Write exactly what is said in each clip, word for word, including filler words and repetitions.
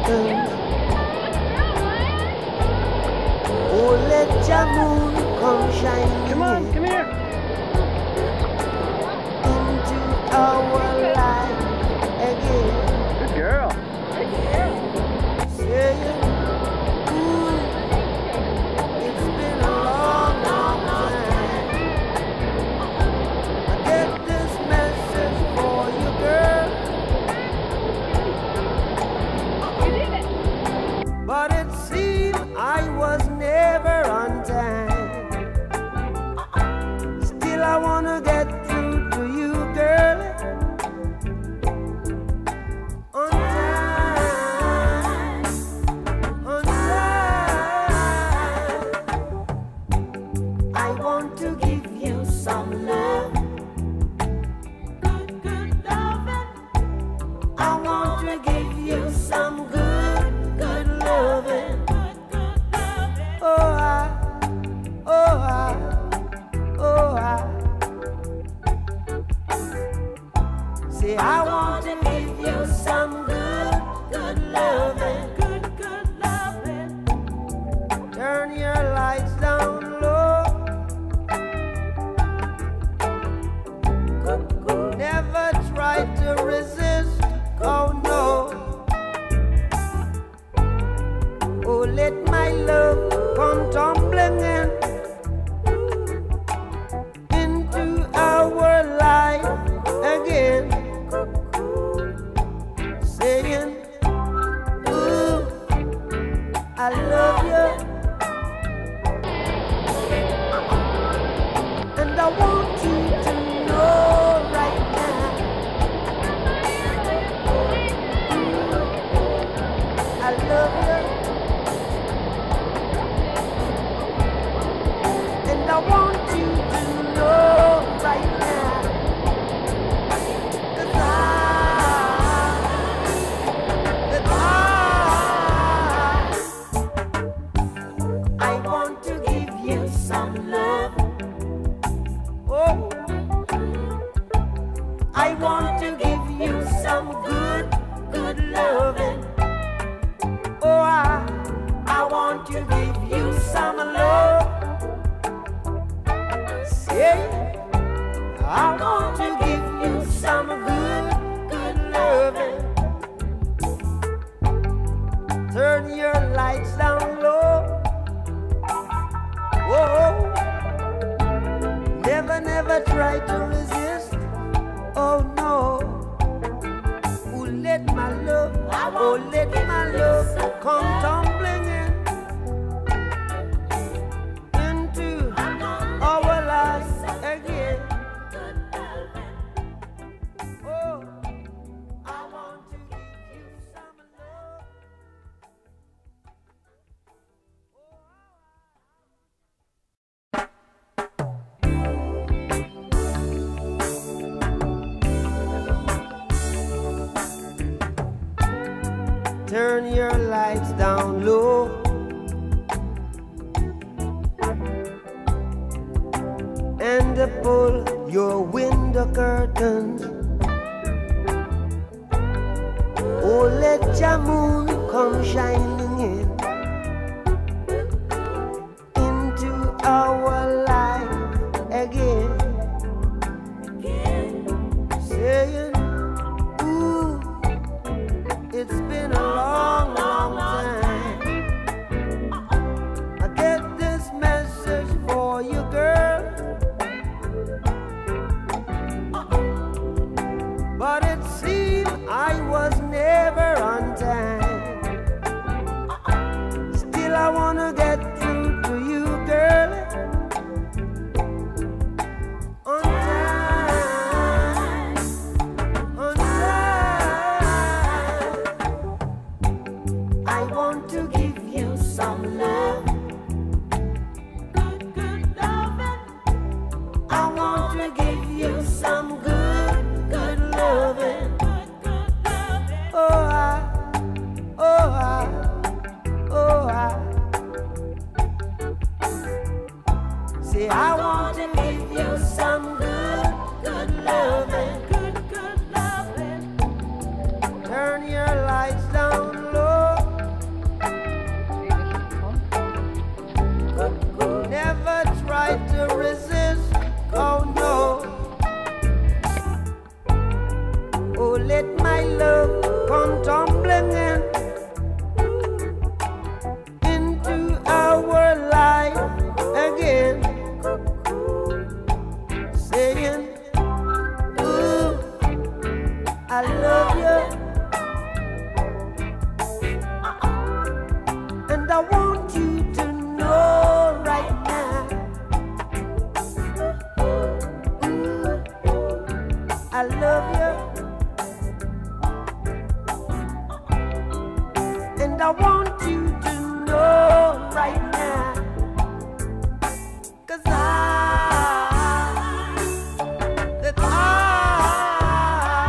curtains. Oh, let your moon come shining. Come on, come here. Into our life again. Good girl. Saying, ooh, it's been a long, long time. I get this message for you, girl. You did it. But it seemed I was never on time. Still I wanna get through to you, girl. On time, on time. I want to give you some love. Good, good loving. I want to give you some good, good loving. Oh, I, oh, I, oh, I. Say I want to give you some good, good loving. Good, good loving. Turn your lights down low. Never try to resist. Oh no. Oh, let my love come tumbling in into our life again. Saying, ooh, I love you. And I want you to know right now. I love you. And I want you to know right now that I, that I, I want to give you some love. Oh, I want to give you some good, good loving. Oh, I, I want to give you some love. Say, I want to give you some good, good loving. Turn your lights down low. Whoa. Never, never try to resist. Oh no. Oh, let my love, oh, let my love come tumbling in into our lives again. Oh, I want to give you some love. Turn your lights down low. And pull your window curtains. Oh, let your moon come shining in into our life again. Saying, ooh, it's been a long, long time. I get this message for you, girl. But it seemed I was never on time. Still I wanna get through to you, girl. let my love come tumbling in into our life again, saying, ooh, I love you, and I want you to know right now, ooh, I love you, and I want you to know right now, 'cause I, that I,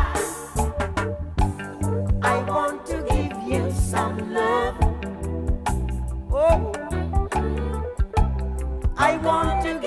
I want to give you some love. Oh, I want to